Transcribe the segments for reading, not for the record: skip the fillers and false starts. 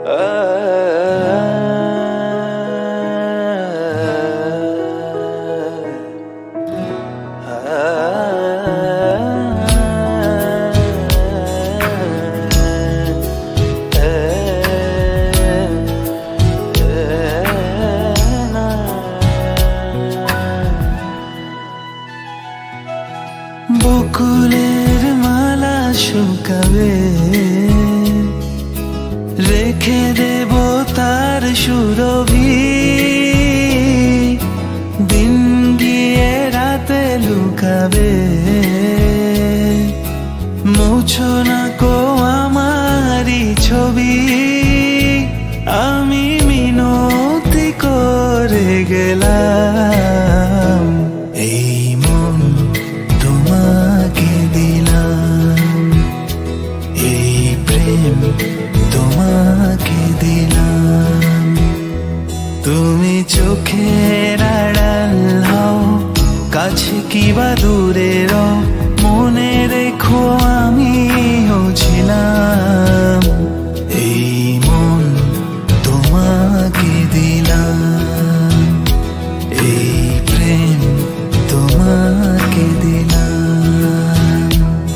বকুলের মালা শুকাবে, রেখে দেব তার সুরভি। দিন গিয়ে রাতে লুকাবে, মুছো না কো আমারি ছবি। আমি মিনতি করে গেলাম, এই মন তোমাকে দিলাম, এই প্রেম তোমাকে দিলাম। তুমি চোখের আড়াল হও, কাছে কিবা দূরে রও, মনে রেখো আমিও ছিলাম। এই মন তোমাকে দিলাম, এই প্রেম তোমাকে দিলাম।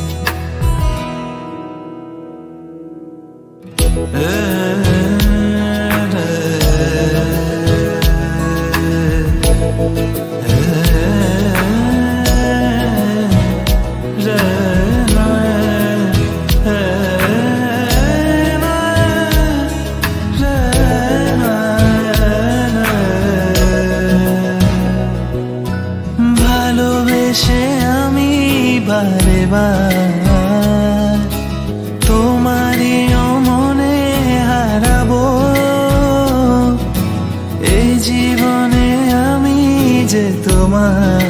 ভালোবেসে আমি বারে বার তোমারই মনে হারাবো। এই জীবনে আমি যে তোমার